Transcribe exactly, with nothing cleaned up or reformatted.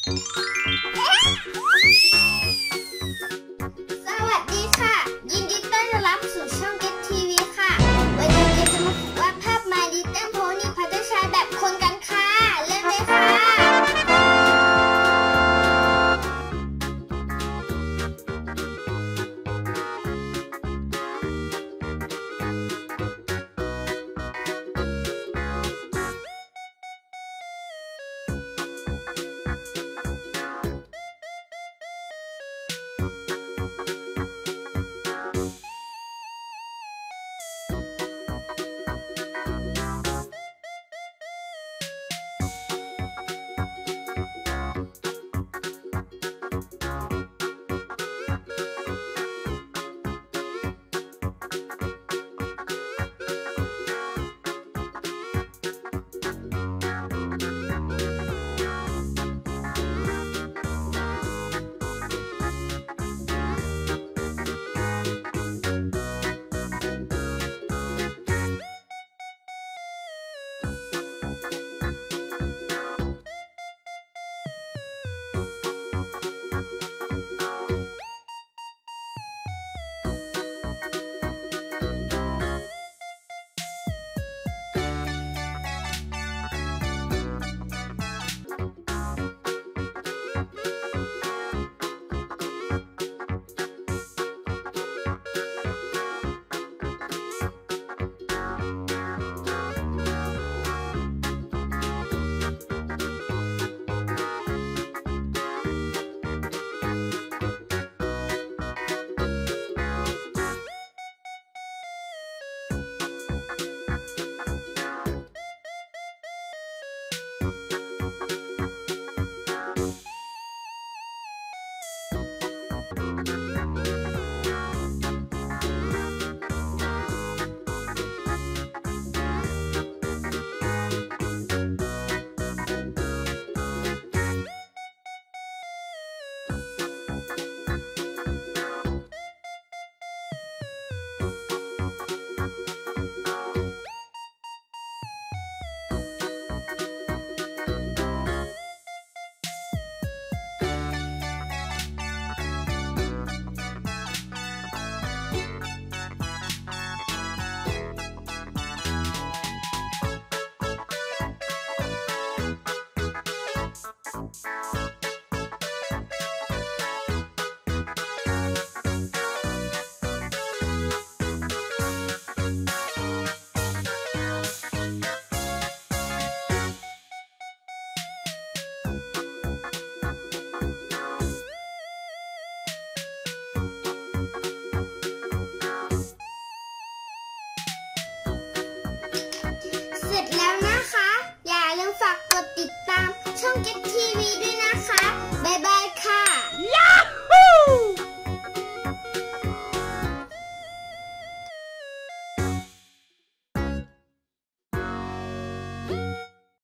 สวัสดีค่ะยินดีต้อนรับสู่ช่อง Get ที วี ค่ะวันนี้เกจะมาฝึกวาดภาพ My Little Pony พัตเตอร์ชัยแบบคนกันค่ะเริ่มเลยค่ะเสร็จแล้วนะคะอย่าลืมฝากกดติดตามช่อง Get ที วี ด้วย